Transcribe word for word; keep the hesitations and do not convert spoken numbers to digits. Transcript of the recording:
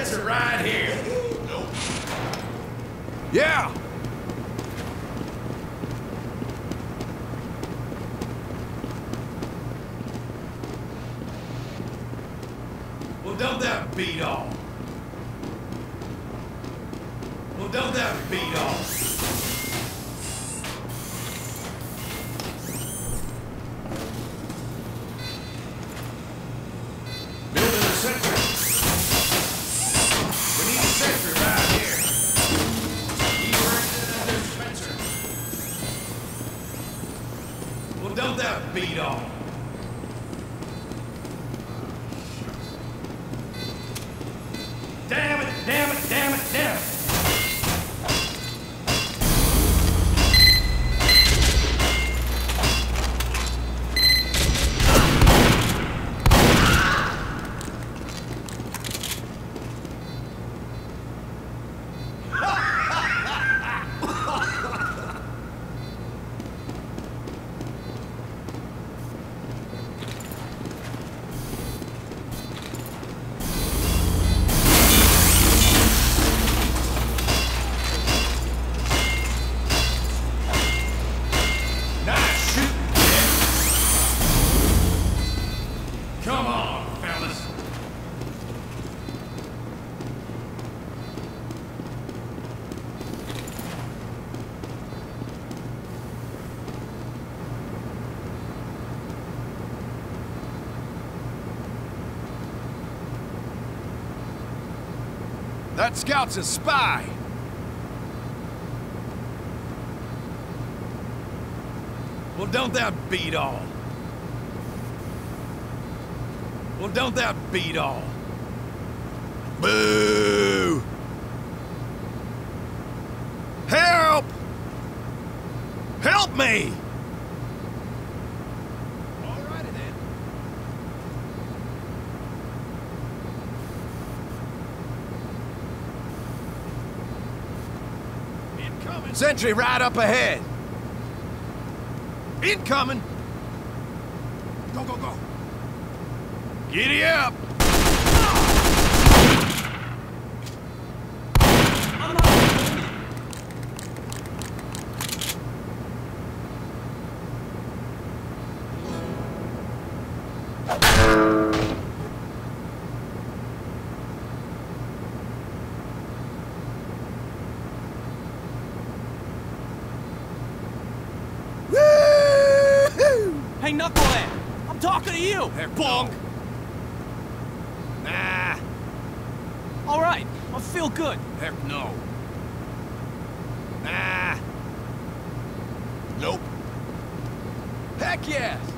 sensor right here. Nope. Yeah! Well, don't that beat off? Well, don't that beat off? Building a sentry. We need a sentry right here. He's right in the dispenser. Well, don't that beat off? Damn it, damn it, damn it, damn it. Come on, fellas. That scout's a spy! Well, don't that beat all? Well, don't that beat all? Boo! Help! Help me! Alrighty then. Incoming. Sentry right up ahead. Incoming! Go, go, go! Giddy up! Hey, Knucklehead! I'm talking to you! There, bonk! Nah. All right, I feel good. Heck no. Nah. Nope. Heck yes!